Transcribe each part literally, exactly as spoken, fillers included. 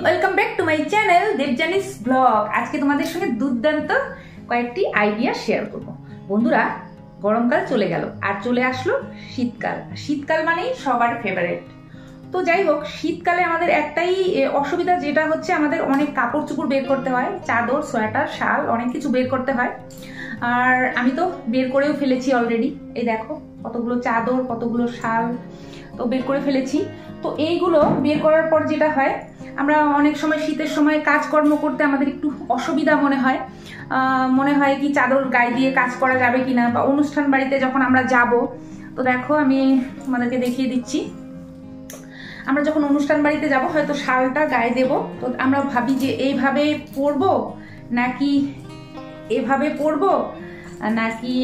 Welcome back to my channel Debjani's blog. আজকে তোমাদের সঙ্গে দুর্দান্ত কয়েকটি আইডিয়া শেয়ার করব। বন্ধুরা, গরমকাল চলে গেল আর চলে আসলো শীতকাল। শীতকাল মানেই সবার ফেভারিট। তো যাই হোক, শীতকালে আমাদের একটাই অসুবিধা, যেটা হচ্ছে আমাদের অনেক কাপড় চোপড় বের করতে হয়, চাদর, সোয়েটার, শাল, অনেক কিছু বের করতে হয়। আর আমি তো বের করেও ফেলেছি অলরেডি। এই দেখো কতগুলো চাদর, কতগুলো শাল তো বের করে ফেলেছি। তো এইগুলো বের করার পর যেটা হয়, আমরা অনেক সময় শীতের সময় কাজকর্ম করতে আমাদের একটু অসুবিধা মনে হয়। মনে হয় কি চাদর গায়ে দিয়ে কাজ করা যাবে কিনা, বা অনুষ্ঠান বাড়িতে যখন আমরা যাব। তো দেখো আমি তোমাদেরকে দেখিয়ে দিচ্ছি। আমরা যখন অনুষ্ঠান বাড়িতে যাব, হয়তো শালটা গায়ে দেব, তো আমরা ভাবি যে এইভাবে পরবো নাকি এভাবে পরবো নাকি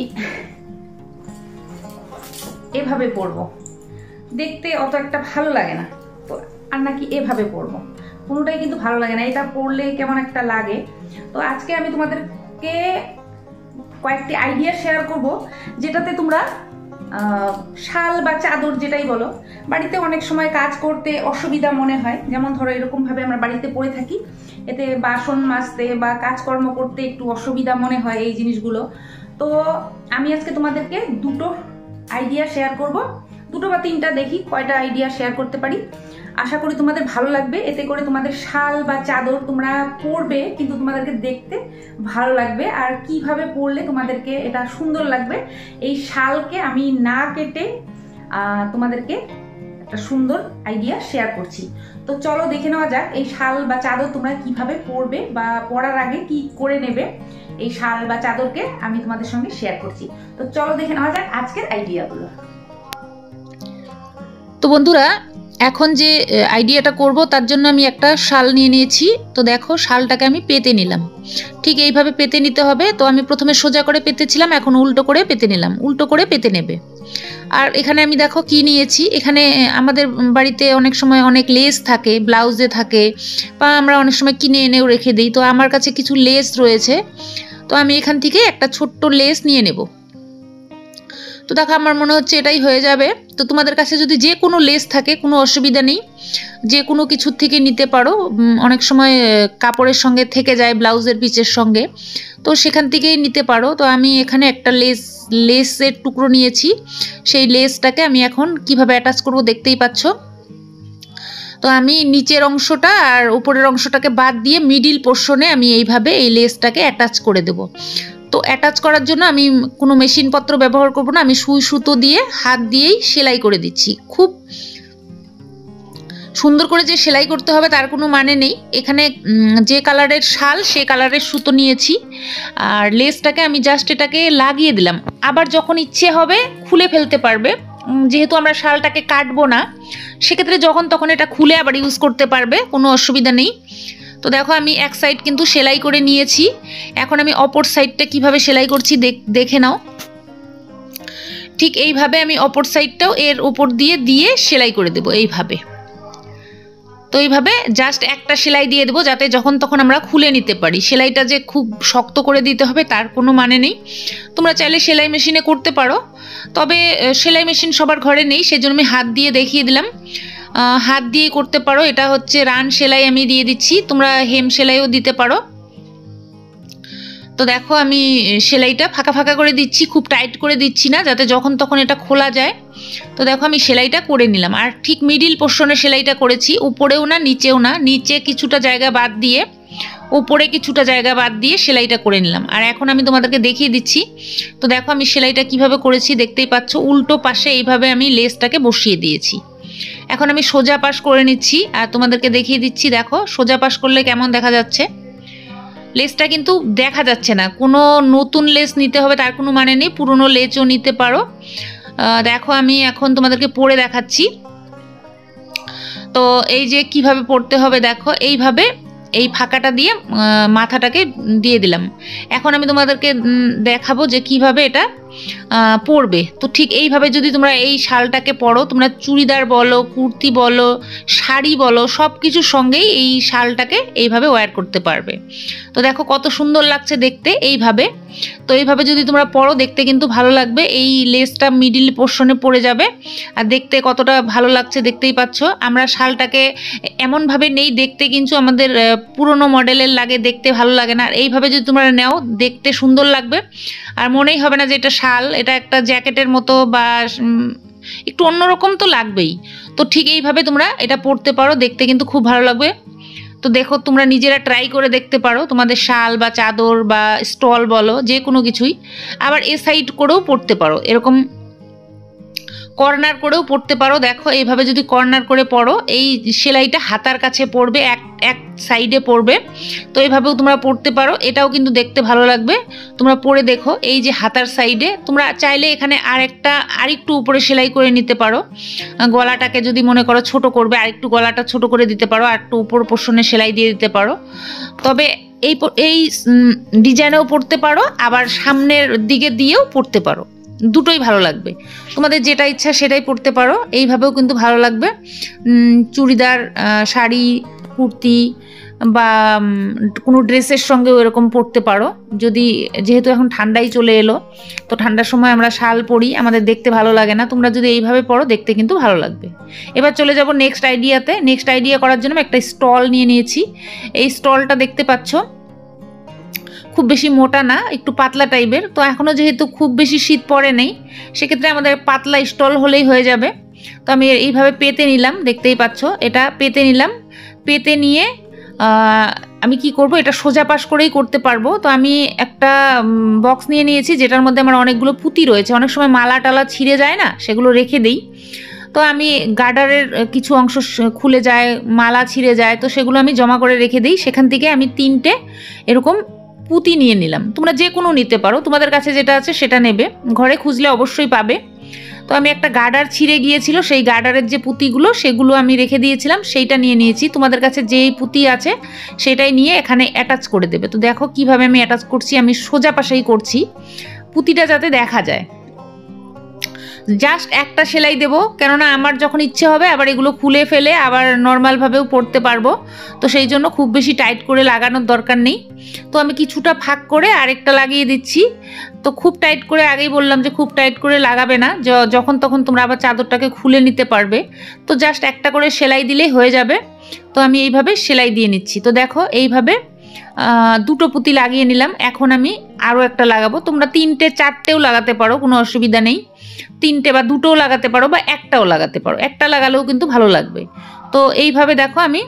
এভাবে পরবো। দেখতে অত একটা ভালো লাগে না, তো আর নাকি এভাবে পরবো, কোনোটাই কিন্তু ভালো লাগে না। এটা পরলে কেমন একটা লাগে। তো আজকে আমি তোমাদেরকে কয়েকটি আইডিয়া শেয়ার করব, যেটাতে তোমরা শাল বা চাদর যেটাই বলো, বাড়িতে অনেক সময় কাজ করতে অসুবিধা মনে হয়। যেমন ধরো এরকম ভাবে আমরা বাড়িতে পড়ে থাকি, এতে বাসন মাজতে বা কাজকর্ম করতে একটু অসুবিধা মনে হয় এই জিনিসগুলো। তো আমি আজকে তোমাদেরকে দুটো আইডিয়া শেয়ার করব, দুটো বা তিনটা, দেখি কয়টা আইডিয়া শেয়ার করতে পারি। আশা করি তোমাদের ভালো লাগবে। এতে করে তোমাদের শাল বা চাদর তোমরা পরবে, কিন্তু তোমাদেরকে দেখতে ভালো লাগবে। আর কিভাবে পরলে তোমাদেরকে এটা সুন্দর লাগবে, এই শালকে আমি না কেটে তোমাদেরকে একটা সুন্দর আইডিয়া শেয়ার করছি। তো চলো দেখে নেওয়া যাক এই শাল বা চাদর তোমরা কিভাবে পরবে, বা পরার আগে কি করে নেবে। এই শাল বা চাদরকে আমি তোমাদের সঙ্গে শেয়ার করছি। তো চলো দেখে নেওয়া যাক আজকের আইডিয়াগুলো। তো বন্ধুরা, এখন যে আইডিয়াটা করব তার জন্য আমি একটা শাল নিয়ে নিয়েছি। তো দেখো, শালটাকে আমি পেতে নিলাম। ঠিক এইভাবে পেতে নিতে হবে। তো আমি প্রথমে সোজা করে পেতেছিলাম, এখন উল্টো করে পেতে নিলাম। উল্টো করে পেতে নেবে। আর এখানে আমি দেখো কি নিয়েছি। এখানে আমাদের বাড়িতে অনেক সময় অনেক লেস থাকে, ব্লাউজে থাকে, বা আমরা অনেক সময় কিনে এনেও রেখে দিই। তো আমার কাছে কিছু লেস রয়েছে, তো আমি এখান থেকে একটা ছোট্ট লেস নিয়ে নেব। তো দেখো আমার মনে হচ্ছে এটাই হয়ে যাবে। তো তোমাদের কাছে যদি যে কোনো লেস থাকে কোনো অসুবিধা নেই, যে কোনো কিছুর থেকে নিতে পারো। অনেক সময় কাপড়ের সঙ্গে থেকে যায়, ব্লাউজের পিচের সঙ্গে, তো সেখান থেকেই নিতে পারো। তো আমি এখানে একটা লেস লেসের টুকরো নিয়েছি। সেই লেসটাকে আমি এখন কিভাবে অ্যাটাচ করব দেখতেই পাচ্ছ। তো আমি নিচের অংশটা আর উপরের অংশটাকে বাদ দিয়ে মিডিল পোর্শনে আমি এইভাবে এই লেসটাকে অ্যাটাচ করে দেব। তো অ্যাটাচ করার জন্য আমি কোনো মেশিনপত্র ব্যবহার করব না, আমি সুই সুতো দিয়ে হাত দিয়েই সেলাই করে দিচ্ছি। খুব সুন্দর করে যে সেলাই করতে হবে তার কোনো মানে নেই। এখানে যে কালারের শাল সে কালারের সুতো নিয়েছি, আর লেসটাকে আমি জাস্ট এটাকে লাগিয়ে দিলাম। আবার যখন ইচ্ছে হবে খুলে ফেলতে পারবে, যেহেতু আমরা শালটাকে কাটবো না, সেক্ষেত্রে যখন তখন এটা খুলে আবার ইউজ করতে পারবে, কোনো অসুবিধা নেই। তো দেখো আমি এক সাইড কিন্তু সেলাই করে নিয়েছি। এখন আমি অপর সাইডটা কিভাবে সেলাই করছি দেখে নাও। ঠিক এইভাবে আমি অপর সাইডটাও এর উপর দিয়ে দিয়ে সেলাই করে দেব এইভাবে। তো এইভাবে জাস্ট একটা সেলাই দিয়ে দেবো, যাতে যখন তখন আমরা খুলে নিতে পারি। সেলাইটা যে খুব শক্ত করে দিতে হবে তার কোনো মানে নেই। তোমরা চাইলে সেলাই মেশিনে করতে পারো, তবে সেলাই মেশিন সবার ঘরে নেই, সেজন্য আমি হাত দিয়ে দেখিয়ে দিলাম। হাত দিয়ে করতে পারো। এটা হচ্ছে রান সেলাই আমি দিয়ে দিচ্ছি, তোমরা হেম সেলাইও দিতে পারো। তো দেখো আমি সেলাইটা ফাঁকা ফাঁকা করে দিচ্ছি, খুব টাইট করে দিচ্ছি না, যাতে যখন তখন এটা খোলা যায়। তো দেখো আমি সেলাইটা করে নিলাম, আর ঠিক মিডিল পোর্শনে সেলাইটা করেছি, উপরেও না নিচেও না, নিচে কিছুটা জায়গা বাদ দিয়ে উপরে কিছুটা জায়গা বাদ দিয়ে সেলাইটা করে নিলাম। আর এখন আমি তোমাদেরকে দেখিয়ে দিচ্ছি। তো দেখো আমি সেলাইটা কিভাবে করেছি দেখতেই পাচ্ছ। উল্টো পাশে এইভাবে আমি লেসটাকে বসিয়ে দিয়েছি। এখন আমি সোজা পাশ করে নিচ্ছি আর তোমাদেরকে দেখিয়ে দিচ্ছি। দেখো সোজা পাশ করলে কেমন দেখা যাচ্ছে। লেসটা কিন্তু দেখা যাচ্ছে না। কোনো নতুন লেস নিতে হবে তার কোনো মানে নেই, পুরনো লেসও নিতে পারো। দেখো আমি এখন তোমাদেরকে পরে দেখাচ্ছি। তো এই যে কিভাবে পরতে হবে দেখো, এইভাবে এই ফাঁকাটা দিয়ে মাথাটাকে দিয়ে দিলাম। এখন আমি তোমাদেরকে দেখাবো যে কিভাবে এটা পরবে। তো ঠিক এইভাবে যদি তোমরা এই শালটাকে পরো, তোমরা চুড়িদার বলো, কুর্তি বলো, শাড়ি বলো, সব কিছুর সঙ্গেই এই শালটাকে এইভাবে ওয়্যার করতে পারবে। তো দেখো কত সুন্দর লাগছে দেখতে এইভাবে। তো এইভাবে যদি তোমরা পরো দেখতে কিন্তু ভালো লাগবে। এই লেসটা মিডিল পোর্শনে পড়ে যাবে আর দেখতে কতটা ভালো লাগছে দেখতেই পাচ্ছ। আমরা শালটাকে এমনভাবে নেই দেখতে কিন্তু আমাদের পুরনো মডেলের লাগে, দেখতে ভালো লাগে না। আর এইভাবে যদি তোমরা নেও দেখতে সুন্দর লাগবে আর মনেই হবে না যে এটা শাল, এটা একটা জ্যাকেটের মতো বা একটু অন্যরকম তো লাগবেই। তো ঠিক এইভাবে তোমরা এটা পরতে পারো, দেখতে কিন্তু খুব ভালো লাগবে। তো দেখো তোমরা নিজেরা ট্রাই করে দেখতে পারো, তোমাদের শাল বা চাদর বা স্টল বলো যে কোনো কিছুই। আবার এ সাইড করেও পরতে পারো, এরকম কর্নার করেও পরতে পারো। দেখো এইভাবে যদি কর্নার করে পরো, এই সেলাইটা হাতার কাছে পড়বে, এক এক সাইডে পড়বে। তো এইভাবেও তোমরা পরতে পারো, এটাও কিন্তু দেখতে ভালো লাগবে। তোমরা পরে দেখো এই যে হাতার সাইডে তোমরা চাইলে এখানে আরেকটা আরেকটু উপরে সেলাই করে নিতে পারো। গলাটাকে যদি মনে করো ছোট করবে, আরেকটু গলাটা ছোট করে দিতে পারো, আর একটু উপর পোর্শনে সেলাই দিয়ে দিতে পারো। তবে এই এই ডিজাইনেও পরতে পারো, আবার সামনের দিকে দিয়েও পরতে পারো, দুটোই ভালো লাগবে। তোমাদের যেটা ইচ্ছা সেটাই পরতে পারো, এইভাবেও কিন্তু ভালো লাগবে। চুড়িদার, শাড়ি, কুর্তি বা কোনো ড্রেসের সঙ্গেও এরকম পরতে পারো। যদি যেহেতু এখন ঠান্ডাই চলে এলো, তো ঠান্ডার সময় আমরা শাল পরি, আমাদের দেখতে ভালো লাগে না। তোমরা যদি এইভাবে পরো দেখতে কিন্তু ভালো লাগবে। এবার চলে যাব নেক্সট আইডিয়াতে। নেক্সট আইডিয়া করার জন্য একটা স্টল নিয়ে নিয়েছি। এই স্টলটা দেখতে পাচ্ছ খুব বেশি মোটা না, একটু পাতলা টাইপের। তো এখনও যেহেতু খুব বেশি শীত পড়ে নেই, সেক্ষেত্রে আমাদের পাতলা স্টল হলেই হয়ে যাবে। তো আমি এইভাবে পেতে নিলাম, দেখতেই পাচ্ছ এটা পেতে নিলাম। পেতে নিয়ে আমি কি করব, এটা সোজা পাশ করেই করতে পারবো। তো আমি একটা বক্স নিয়ে নিয়েছি, যেটার মধ্যে আমার অনেকগুলো পুঁতি রয়েছে। অনেক সময় মালা টালা ছিঁড়ে যায় না, সেগুলো রেখে দিই। তো আমি গার্ডারের কিছু অংশ খুলে যায়, মালা ছিঁড়ে যায়, তো সেগুলো আমি জমা করে রেখে দিই। সেখান থেকে আমি তিনটে এরকম পুঁতি নিয়ে নিলাম। তোমরা যে কোনো নিতে পারো, তোমাদের কাছে যেটা আছে সেটা নেবে, ঘরে খুঁজলে অবশ্যই পাবে। তো আমি একটা গার্ডার ছিঁড়ে গিয়েছিল, সেই গার্ডারের যে পুঁতিগুলো সেগুলো আমি রেখে দিয়েছিলাম, সেইটা নিয়ে নিয়েছি। তোমাদের কাছে যেই পুঁতি আছে সেটাই নিয়ে এখানে অ্যাটাচ করে দেবে। তো দেখো কিভাবে আমি অ্যাটাচ করছি, আমি সোজা পাশেই করছি, পুঁতিটা যাতে দেখা যায়। জাস্ট একটা সেলাই দেবো, কেননা আমার যখন ইচ্ছে হবে আবার এগুলো খুলে ফেলে আবার নর্মালভাবেও পরতে পারবো। তো সেই জন্য খুব বেশি টাইট করে লাগানোর দরকার নেই। তো আমি কিছুটা ফাঁক করে আরেকটা লাগিয়ে দিচ্ছি। তো খুব টাইট করে, আগেই বললাম যে খুব টাইট করে লাগাবে না, যখন তখন তোমরা আবার চাদরটাকে খুলে নিতে পারবে। তো জাস্ট একটা করে সেলাই দিলেই হয়ে যাবে। তো আমি এইভাবে সেলাই দিয়ে নিচ্ছি। তো দেখো এইভাবে দুটো পুঁতি লাগিয়ে নিলাম। এখন আমি আরও একটা লাগাবো। তোমরা তিনটে চারটেও লাগাতে পারো, কোনো অসুবিধা নেই। তিনটে বা দুটোও লাগাতে পারো বা একটাও লাগাতে পারো, একটা লাগালেও কিন্তু ভালো লাগবে। তো এইভাবে দেখো আমি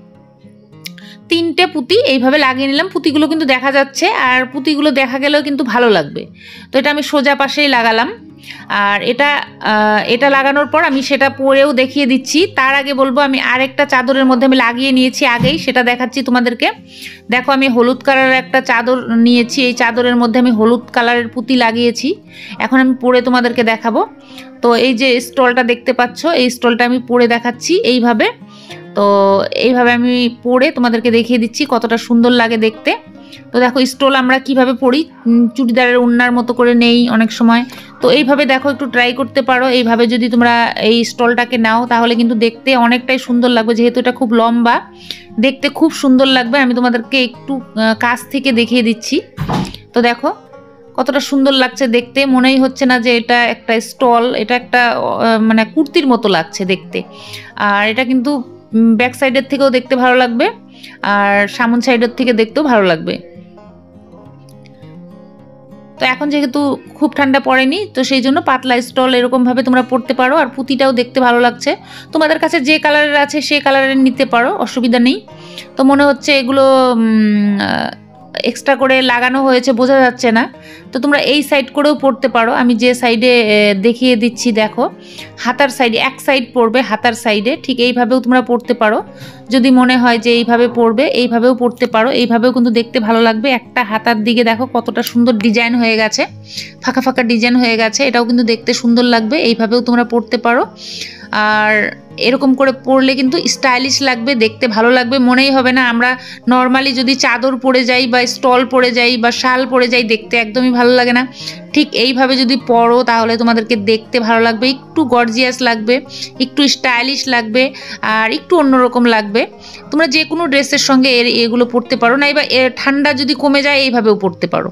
তিনটে পুঁতি এইভাবে লাগিয়ে নিলাম। পুঁতিগুলো কিন্তু দেখা যাচ্ছে, আর পুঁতিগুলো দেখা গেলেও কিন্তু ভালো লাগবে। তো এটা আমি সোজা পাশেই লাগালাম। আর এটা এটা লাগানোর পর আমি সেটা পরেও দেখিয়ে দিচ্ছি। তার আগে বলবো আমি আরেকটা চাদরের মধ্যে আমি লাগিয়ে নিয়েছি আগেই, সেটা দেখাচ্ছি তোমাদেরকে। দেখো আমি হলুদ কালারের একটা চাদর নিয়েছি, এই চাদরের মধ্যে আমি হলুদ কালারের পুঁতি লাগিয়েছি। এখন আমি পরে তোমাদেরকে দেখাবো। তো এই যে স্টলটা দেখতে পাচ্ছ, এই স্টলটা আমি পরে দেখাচ্ছি এইভাবে। তো এইভাবে আমি পরে তোমাদেরকে দেখিয়ে দিচ্ছি কতটা সুন্দর লাগে দেখতে। তো দেখো স্টল আমরা কিভাবে পরি, চুড়িদারের ওড়নার মতো করে নেই অনেক সময়। তো এইভাবে দেখো একটু ট্রাই করতে পারো। এইভাবে যদি তোমরা এই স্টলটাকে নাও তাহলে কিন্তু দেখতে অনেকটাই সুন্দর লাগবে, যেহেতু এটা খুব লম্বা, দেখতে খুব সুন্দর লাগবে। আমি তোমাদেরকে একটু কাছ থেকে দেখিয়ে দিচ্ছি। তো দেখো কতটা সুন্দর লাগছে দেখতে, মনেই হচ্ছে না যে এটা একটা স্টল, এটা একটা মানে কুর্তির মতো লাগছে দেখতে। আর এটা কিন্তু ব্যাক সাইডের থেকেও দেখতে ভালো লাগবে, আর সামন সাইডের থেকে দেখতেও ভালো লাগবে। তো এখন যেহেতু খুব ঠান্ডা পড়েনি, তো সেই জন্য পাতলা স্টল এরকমভাবে তোমরা পরতে পারো। আর পুঁতিটাও দেখতে ভালো লাগছে, তোমাদের কাছে যে কালারের আছে সেই কালারের নিতে পারো, অসুবিধা নেই। তো মনে হচ্ছে এগুলো এক্সট্রা করে লাগানো হয়েছে, বোঝা যাচ্ছে না। তো তোমরা এই সাইড করেও পরতে পারো, আমি যে সাইডে দেখিয়ে দিচ্ছি দেখো, হাতার সাইডে এক সাইড পরবে, হাতার সাইডে ঠিক এইভাবেও তোমরা পরতে পারো। যদি মনে হয় যে এইভাবে পরবে, এইভাবেও পরতে পারো, এইভাবেও কিন্তু দেখতে ভালো লাগবে। একটা হাতার দিকে দেখো কতটা সুন্দর ডিজাইন হয়ে গেছে, ফাঁকা ফাঁকা ডিজাইন হয়ে গেছে, এটাও কিন্তু দেখতে সুন্দর লাগবে। এইভাবেও তোমরা পরতে পারো। আর এরকম করে পরলে কিন্তু স্টাইলিশ লাগবে, দেখতে ভালো লাগবে, মনেই হবে না আমরা নর্মালি যদি চাদর পরে যাই বা স্টল পরে যাই বা শাল পরে যাই দেখতে একদমই ভালো লাগে না। ঠিক এইভাবে যদি পরো তাহলে তোমাদেরকে দেখতে ভালো লাগবে, একটু গর্জিয়াস লাগবে, একটু স্টাইলিশ লাগবে আর একটু অন্যরকম লাগবে। তোমরা যে কোনো ড্রেসের সঙ্গে এর এগুলো পরতে পারো, না এবার ঠান্ডা যদি কমে যায় এইভাবেও পরতে পারো।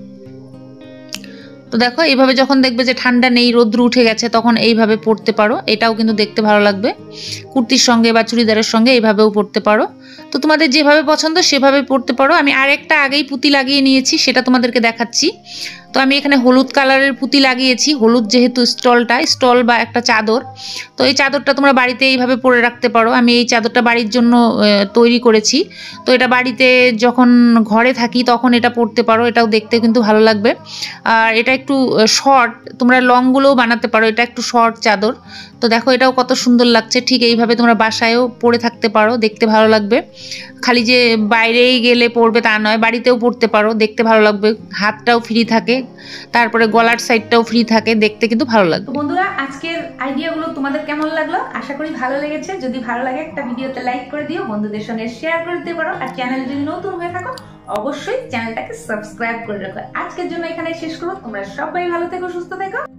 তো দেখো এইভাবে যখন দেখবে যে ঠান্ডা নেই, রোদ্র উঠে গেছে, তখন এইভাবে পরতে পারো, এটাও কিন্তু দেখতে ভালো লাগবে। কুর্তির সঙ্গে বা চুড়িদারের সঙ্গে এইভাবেও পরতে পারো। তো তোমাদের যেভাবে পছন্দ সেভাবে পরতে পারো। আমি আরেকটা আগেই পুঁতি লাগিয়ে নিয়েছি, সেটা তোমাদেরকে দেখাচ্ছি। তো আমি এখানে হলুদ কালারের পুঁতি লাগিয়েছি, হলুদ যেহেতু স্টলটা স্টল বা একটা চাদর, তো এই চাদরটা তোমরা বাড়িতে এইভাবে পরে রাখতে পারো। আমি এই চাদরটা বাড়ির জন্য তৈরি করেছি, তো এটা বাড়িতে যখন ঘরে থাকি তখন এটা পরতে পারো, এটাও দেখতে কিন্তু ভালো লাগবে। আর এটা একটু শর্ট, তোমরা লংগুলোও বানাতে পারো, এটা একটু শর্ট চাদর। তো দেখো এটাও কত সুন্দর লাগছে, ঠিক এইভাবে তোমরা বাসায়ও পরে থাকতে পারো, দেখতে ভালো লাগবে। খালি যে বাইরেই গেলে পরবে তা নয়, বাড়িতেও পরতে পারো, দেখতে ভালো লাগবে, হাতটাও ফ্রি থাকে, তারপরে গলার সাইডটাও ফ্রি থাকে, দেখতে কিন্তু ভালো লাগবে। তো বন্ধুরা আজকের আইডিয়াগুলো তোমাদের কেমন লাগলো? আশা করি ভালো লেগেছে। যদি ভালো লাগে একটা ভিডিওতে লাইক করে দিও, বন্ধুদের সঙ্গে শেয়ার করে দিতে পারো, আর চ্যানেল যদি নতুন হয়ে থাকো অবশ্যই চ্যানেলটাকে সাবস্ক্রাইব করে রাখো। আজকের জন্য এখানে শেষ করো, তোমরা সবাই ভালো থেকো, সুস্থ থেকো।